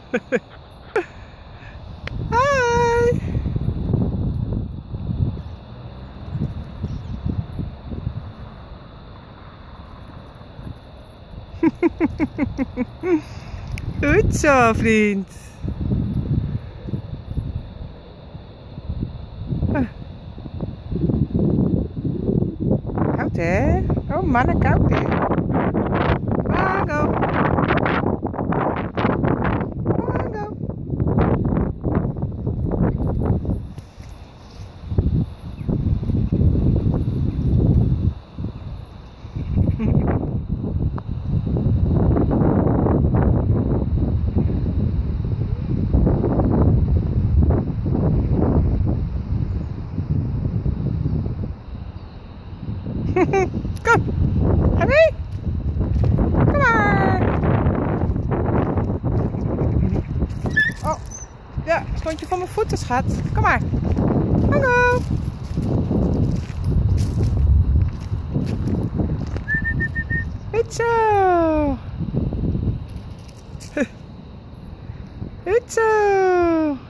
Hi! Goed zo, vriend. Koud, hè? Oh, mannen, koud, hè? Mango. Mango. Kom, ga mee. Kom maar. Oh, ja, stond je voor mijn voeten, schat. Kom maar. Hallo. Goed zo. Goed zo.